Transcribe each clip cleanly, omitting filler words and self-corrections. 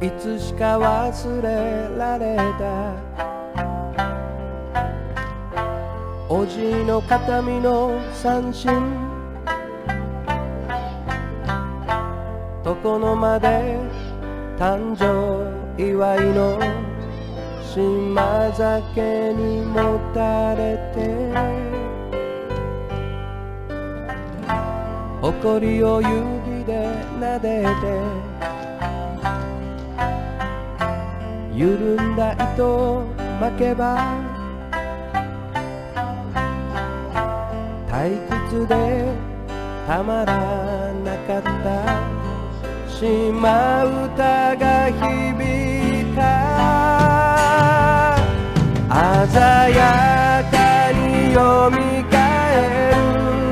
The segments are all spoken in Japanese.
いつしか忘れられたおじいの形見の三振床の間で誕生祝いの島酒にもたれて誇りを指で撫でて緩んだ糸を巻けば退屈でたまらなかった島唄が響いた鮮やかによみがえる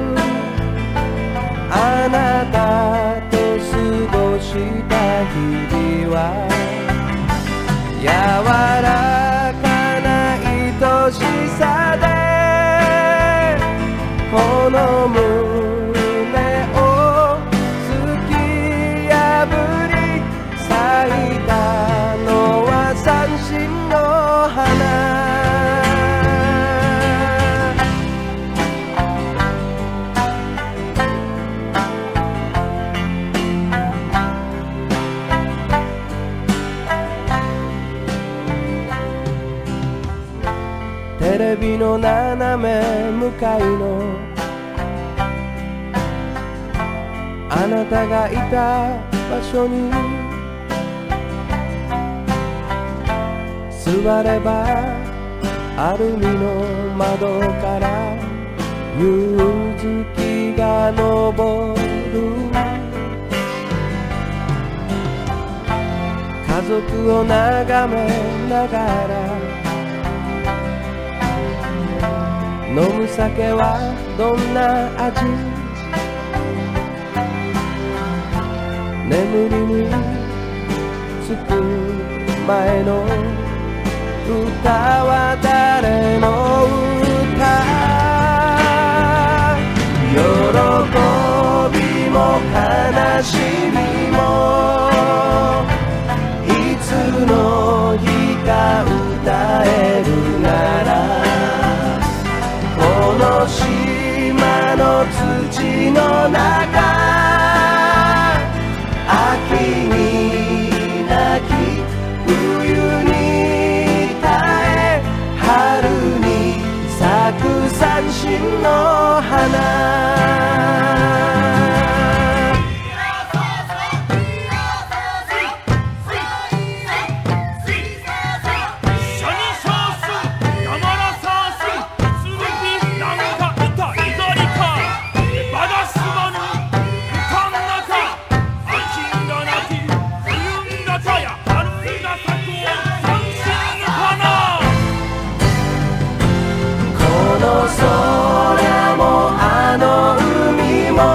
あなたと過ごした日々は柔らかな愛しさでこの胸を突き破り咲いたのは三振の花テレビの斜め向かいのあなたがいた場所に座ればアルミの窓から夕月が昇る家族を眺めながら飲む酒はどんな味眠りにつく前の歌は誰の歌喜びも悲しみもいつの日か歌えるならこの島の土の中秋に泣き冬に耐え春に咲く三振の花空もあの海も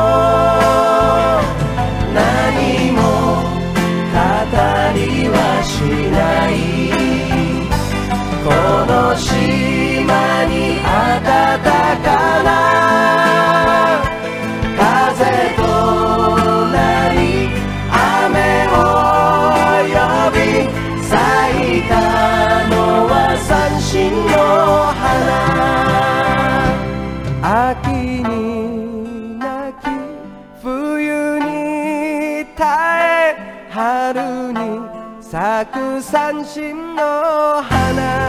何も語りはしないこの島に暖かな風となり雨を呼び咲いたのは三振の花秋に泣き冬に耐え春に咲く三振の花